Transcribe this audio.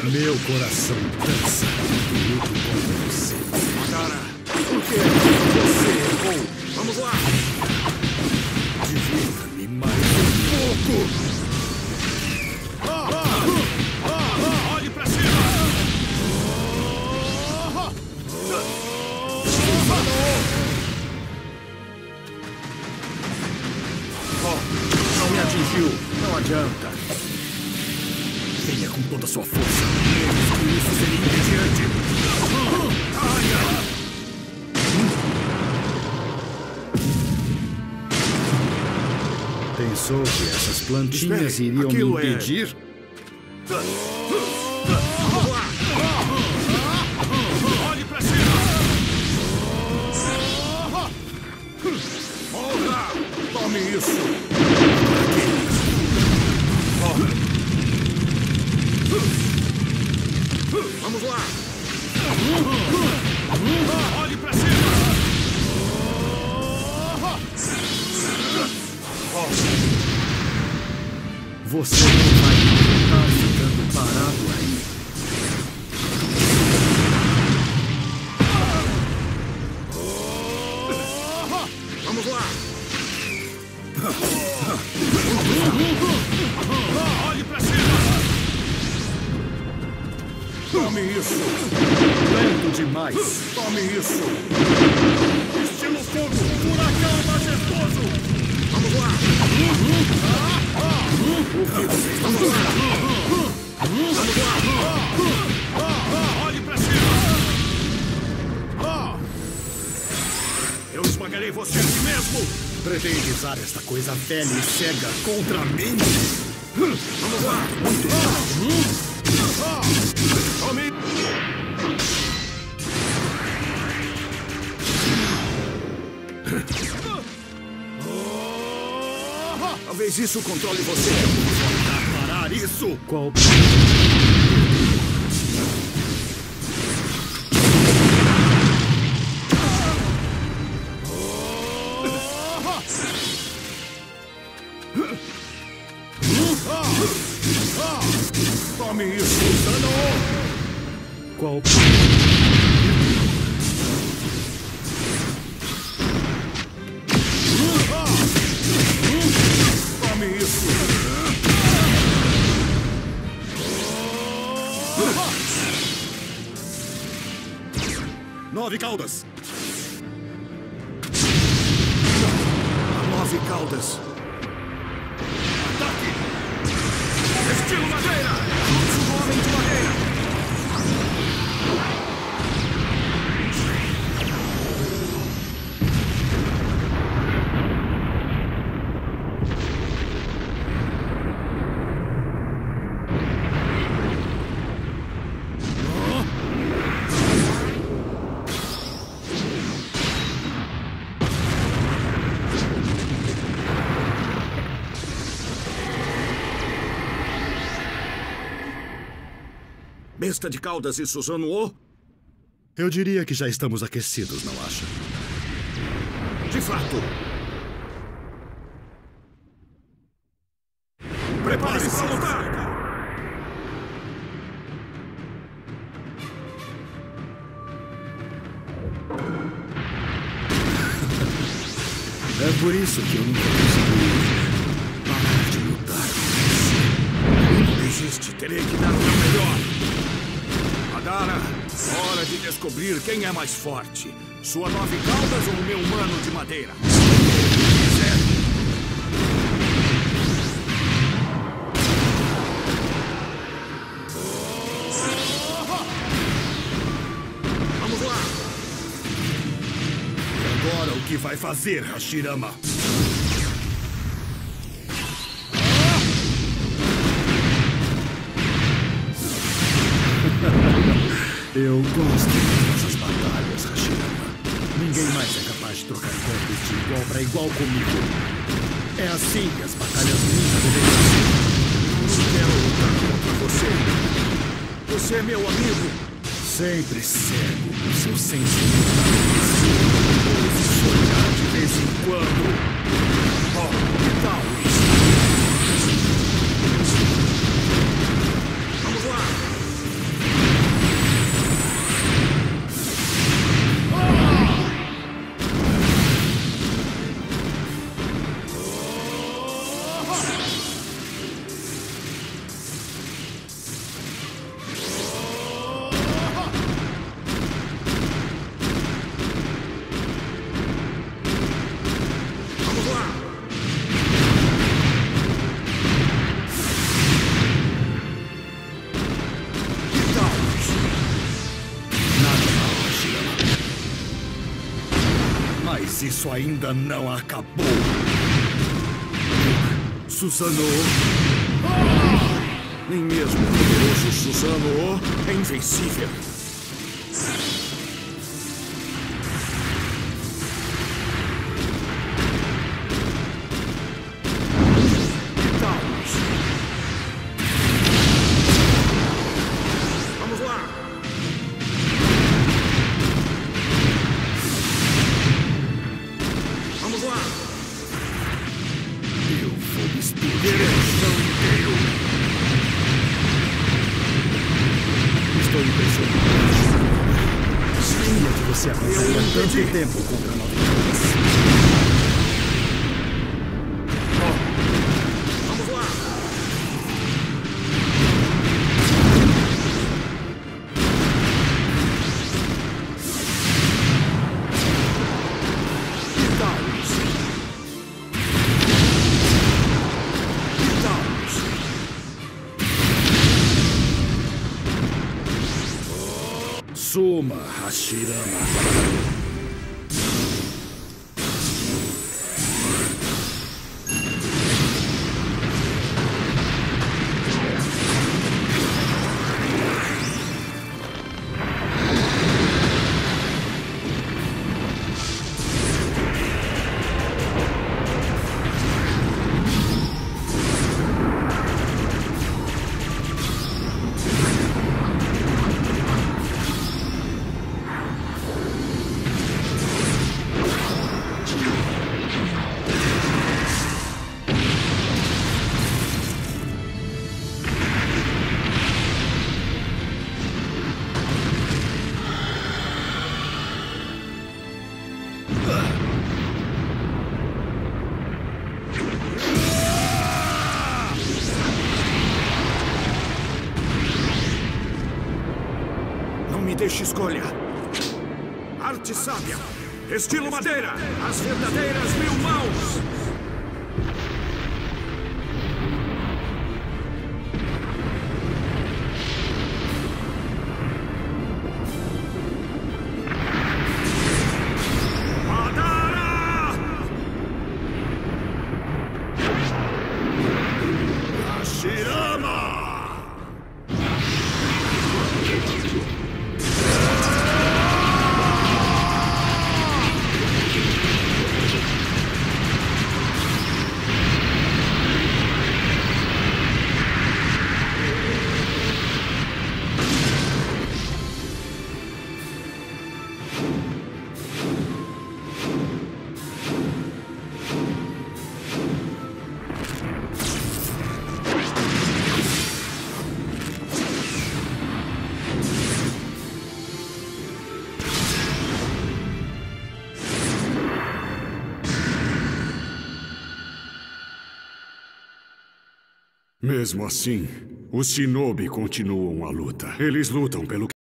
Meu coração dança e luto contra você. Cara, por que você errou? Vamos lá! Divirta-me mais um pouco! Olhe pra cima! Não me atingiu. Não adianta. Venha com toda a sua força. Menos que isso seria entediante. Pensou que essas plantinhas iriam me impedir? Vamos lá! Olhe pra cima! Morra! Tome isso! Vamos lá! Olhe pra cima! Você não vai estar ficando parado aí. Vamos lá! Olhe pra cima! Tome isso! Lento demais! Tome isso! Estilo fogo! Furacão majestoso! Vamos lá! Vamos lá! Vamos lá! Olhe pra cima! Eu esmagarei você aqui mesmo! Pretende usar esta coisa velha e cega contra mim? Vamos lá! Tome! Talvez isso controle você. Vou parar isso! Qual... Tome isso, dano! Qual... Tome isso! 9 caudas! A 9 caudas! Ataque! Estilo madeira! Um homem de madeira! Besta de caudas e Susanoo? Eu diria que já estamos aquecidos, não acha? De fato! Prepare-se para lutar! É por isso que eu nunca consegui parar de lutar. Não desiste, terei que dar o meu melhor. Madara, hora de descobrir quem é mais forte. Sua 9 caudas ou o meu mano de madeira? Vamos lá! E agora o que vai fazer, Hashirama? Eu gosto dessas batalhas, Hashirama. Ninguém mais é capaz de trocar golpes de igual para igual comigo. É assim que as batalhas nunca deveriam ser. Não quero lutar contra você. Você é meu amigo. Sempre cego no seu senso de sonhar de vez em quando. Oh, que tal isso? Vamos lá! Isso ainda não acabou. Susanoo. Nem mesmo o poderoso Susanoo é invencível. Vamos lá. Vamos lá. Eu vou explodir o chão inteiro. Estou impressionado. Sabia que você aguentaria tanto tempo contra novidades. Vamos lá. Suma, Hashirama. Me deixe escolha. Arte sábia. Estilo madeira. As verdadeiras 1000 mãos. Madara! Hashirama! Mesmo assim, os Shinobi continuam a luta. Eles lutam pelo